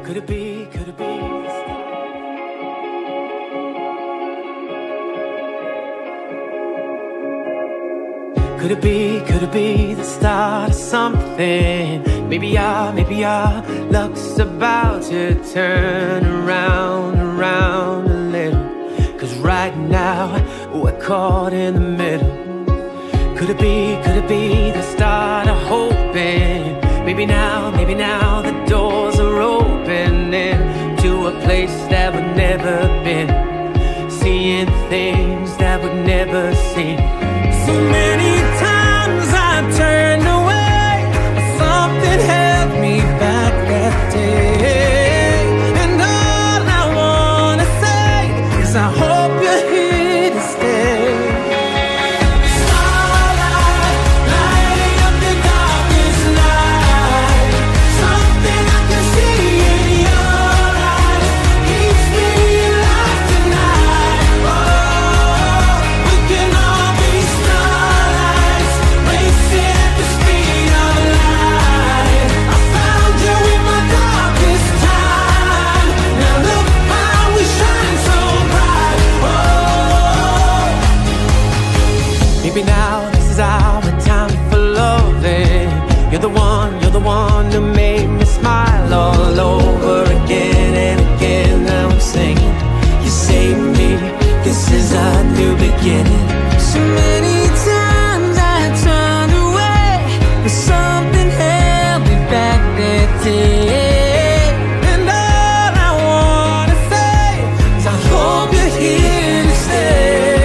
Could it be, could it be? Could it be the start of something? Maybe our luck's about to turn around a little. 'Cause right now, we're caught in the middle. Could it be the start of hoping? Maybe now the doors are opening to a place that we've never been, seeing things that we've never seen. So many times I turned away, but something held me back that day. And all I wanna say is I hope you're here to stay. Starlight, lighting up the darkest night. Something I can see in your eyes keeps me alive tonight. Oh, we can all be starlights, racing at the speed of light. I found you in my darkest time. Now look how we shine so bright. Oh, maybe now this is our time for loving. You're the one who made me smile all over again and again. Now I'm singing, you saved me, this is a new beginning. So many times I turned away, but something held me back that day. And all I wanna say is I hope you're here to stay.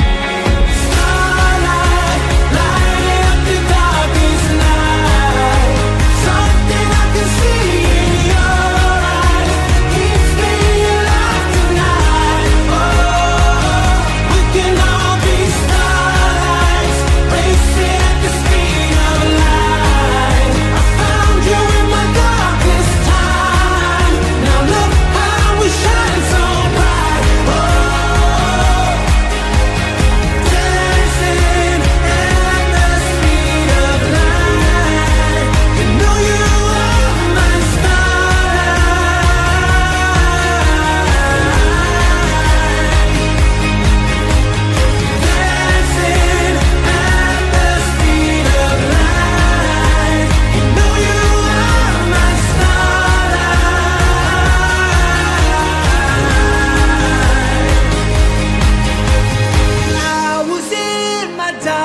Starlight, lighting up the darkest night. Something I can see in your eyes keeps me alive tonight. Oh, we can all be starlights, racing at the speed of light. I found you in my darkest time. Now look how we shine so bright. Oh, dancing at the speed of light. You know you are my starlight. Dancing at the speed of light. You know you are my starlight. I was in my